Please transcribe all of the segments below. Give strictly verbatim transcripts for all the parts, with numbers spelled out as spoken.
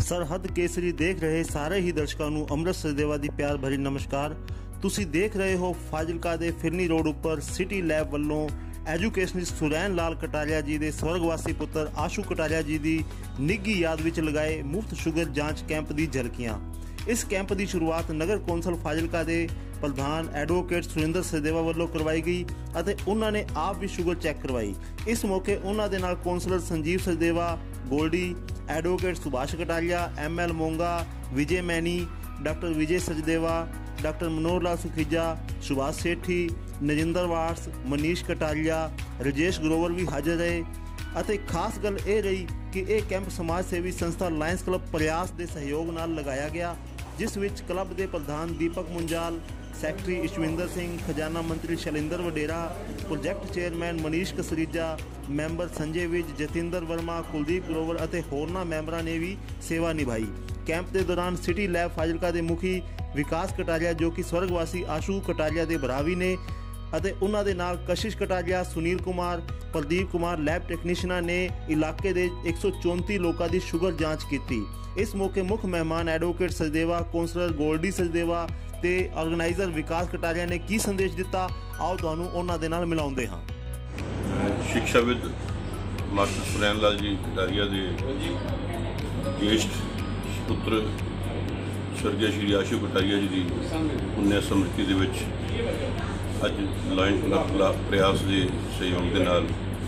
सरहद केसरी देख रहे सारे ही दर्शकों ਨੂੰ ਅੰਮ੍ਰਿਤ ਸਚਦੇਵਾ ਦੀ ਪਿਆਰ ਭਰੀ ਨਮਸਕਾਰ। ਤੁਸੀਂ ਦੇਖ ਰਹੇ ਹੋ ਫਾਜ਼ਿਲਕਾ ਦੇ ਫਿਰਨੀ ਰੋਡ ਉੱਪਰ ਸਿਟੀ ਲੈਬ ਵੱਲੋਂ ਐਜੂਕੇਸ਼ਨਿਸਟ ਸੁਰੈਨ ਲਾਲ ਕਟਾਰੀਆ ਜੀ ਦੇ ਸਵਰਗਵਾਸੀ ਪੁੱਤਰ ਆਸ਼ੂ ਕਟਾਰੀਆ ਜੀ ਦੀ ਨਿੱਘੀ ਯਾਦ ਵਿੱਚ ਲਗਾਏ ਮੁਫਤ ਸ਼ੂਗਰ ਜਾਂਚ ਕੈਂਪ ਦੀ ਝਲਕੀਆਂ। इस कैंप की शुरुआत नगर कौंसल फाजिलका के प्रधान एडवोकेट सुरिंदर सचदेवा वालों करवाई गई और उन्होंने आप भी शुगर चैक करवाई। इस मौके उन्होंने नाल councillor Sanjeev Sachdeva, Goldy, advocate Subhash Kataria, M L Monga, Vijay Maini, doctor Vijay Sachdeva, doctor Manohar Lal Sukhija, Subhash Sethi, Najinder वार्स, मनीष कटारिया, राजेश ग्रोवर भी हाजिर रहे। ਅਤੇ खास गल ਇਹ रही कि यह कैंप समाज सेवी संस्था लायंस क्लब प्रयास के सहयोग नाल लगाया गया, जिस विच क्लब के प्रधान दीपक मुंजाल, सैकटरी इशविंदर सिंह, खजाना मंत्री Shailendra Wadhera, project chairman Manish Kasrija, member Sanjay Vij, Jatinder Verma, Kuldeep Grover और होरना मैंबरों ने भी सेवा निभाई। कैंप के दौरान सिटी लैब फाजिलका के मुखी विकास कटारिया जो कि स्वर्गवासी आशू कटारिया के भरावी ने ਅਤੇ ਉਹਨਾਂ ਦੇ ਨਾਲ ਕਸ਼ਿਸ਼ ਕਟਾਰੀਆ, ਸੁਨੀਲ ਕੁਮਾਰ, ਪ੍ਰਦੀਪ ਕੁਮਾਰ ਲੈਬ ਟੈਕਨੀਸ਼ੀਅਨਾਂ ਨੇ ਇਲਾਕੇ ਦੇ एक सौ चौंतीस ਲੋਕਾਂ ਦੀ ਸ਼ੂਗਰ ਜਾਂਚ ਕੀਤੀ। ਇਸ ਮੌਕੇ ਮੁੱਖ ਮਹਿਮਾਨ ਐਡਵੋਕੇਟ ਸਚਦੇਵਾ, ਕੌਂਸਲਰ ਗੋਲਡੀ ਸਚਦੇਵਾ ਤੇ ਆਰਗੇਨਾਈਜ਼ਰ ਵਿਕਾਸ ਕਟਾਰੀਆ ਨੇ ਕੀ ਸੰਦੇਸ਼ ਦਿੱਤਾ, ਆਓ ਤੁਹਾਨੂੰ ਉਹਨਾਂ ਦੇ ਨਾਲ ਮਿਲਾਉਂਦੇ ਹਾਂ। शिक्षाविद मास्टर सुरैन लाल जी कटारिया के ज्येष्ठ पुत्र स्वर्गीय श्री आशू कटारिया जी की पुण्य स्मृति ਦੇ ਵਿੱਚ ਅੱਜ ਲਾਇਨ ਕਲੱਬ प्रयास के सहयोग के नाल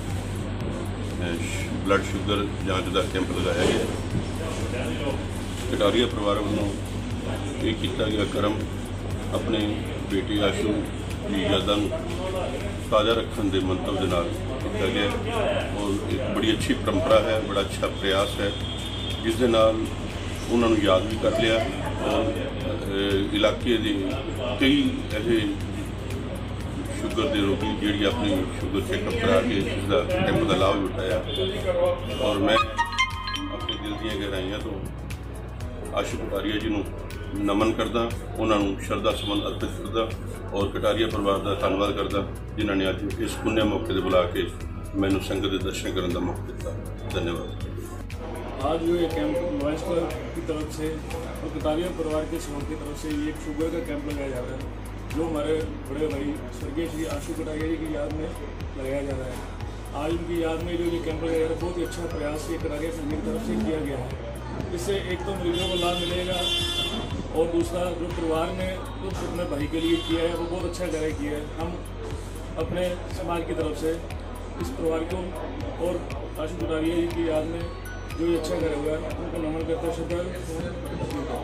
ब्लड शुगर जांच का कैंप लगाया गया। कटारिया परिवार वालों ये किया गया कर्म अपने बेटे आशू की यादां ताज़ा रखने के मंतव के नाल किया गया और एक बड़ी अच्छी परंपरा है, बड़ा अच्छा प्रयास है जिस दे नाल उन्होंने याद भी कर लिया और इलाके के कई ऐसे शुगर के रोगी जी अपनी शुगर चेकअप करा के इसका कैंप का लाभ उठाया और मैं अपने दिल दी गहराइयां तो आशू कटारिया जी को नमन करदा, उन्होंने श्रद्धा सुमन अर्पित करदा और कटारिया परिवार का धन्यवाद करदा जिन्होंने अज इस पुण्य मौके पर बुला के मैनू संगत के दर्शन करने का मौका दिता। धन्यवाद। आज जो ये कैंप लायंस क्लब की तरफ से और कटारिया परिवार के सहयोग की तरफ से ये एक शुगर का कैंप लगाया जा रहा है जो हमारे बड़े भाई स्वर्गीय श्री आशू कटारिया जी की याद में लगाया जा रहा है। आज उनकी याद में जो ये कैंप लगाया जा रहा है बहुत ही अच्छा प्रयास ये कटारिया संघ की तरफ से किया गया है। इससे एक तो मरीजों को लाभ मिलेगा और दूसरा जो परिवार ने तो अपने भाई के लिए किया है वो बहुत अच्छा कार्य किया है। हम अपने समाज की तरफ से इस परिवार को और आशू कटारिया जी की याद में जो ये अच्छा कार्य हुआ है उनको नमन करते श्रद्धा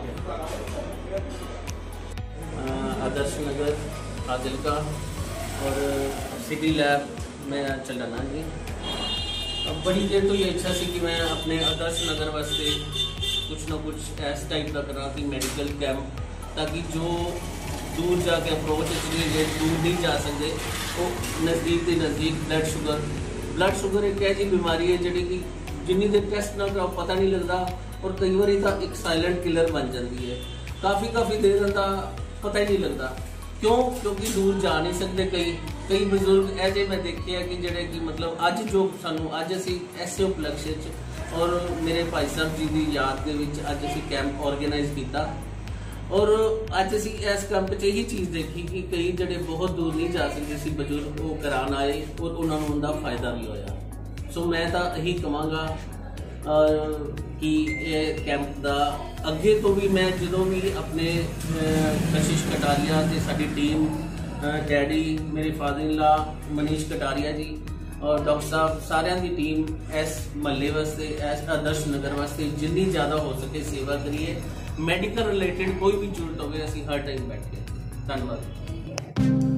आदर्श नगर फाजिलका और सिटी लैब में चल रहा जी। अब बड़ी देर तो ये इच्छा सी कि मैं अपने आदर्श नगर वास्ते कुछ ना कुछ इस टाइप का करा कि मेडिकल कैंप ताकि जो दूर जाके अप्रोच इसलिए दूर नहीं जा सकते वो नज़दीक के नज़दीक ब्लड शुगर ब्लड शुगर एक ऐसी बीमारी है जी कि जिन्नी देर टेस्ट ना कराओ पता नहीं लगता और कई बार तो एक साइलेंट किलर बन जाती है। काफ़ी काफ़ी देर का पता ही नहीं लगता क्यों क्योंकि दूर जा नहीं सकते। कई कई बजुर्ग ऐसे मैं देखे हैं कि जेडे कि मतलब अज जो सानू अज असी ऐसे उपलक्ष्य और मेरे भाई साहब जी की याद के विच अज असी कैंप ऑर्गेनाइज किया और अज असी इस कैंप च यही चीज़ देखी कि कई जेडे बहुत दूर नहीं जा सकते सी बजुर्ग वो करान आए और उन्होंने उनका फायदा भी होया। सो मैं तो यही कहांगा कि ये कैंप का अगे तो भी मैं जो भी अपने कशिश कटारिया ते साडी टीम डैडी मेरे father in law Manish Kataria ji और डॉक्टर साहब सारिਆਂ की टीम इस महल्ले वास्ते इस आदर्श नगर वास्ते जिन्नी ज़्यादा हो सके सेवा करिए। मेडिकल रिलेटेड कोई भी जरूरत हो असीं हर टाइम बैठ के। धन्यवाद।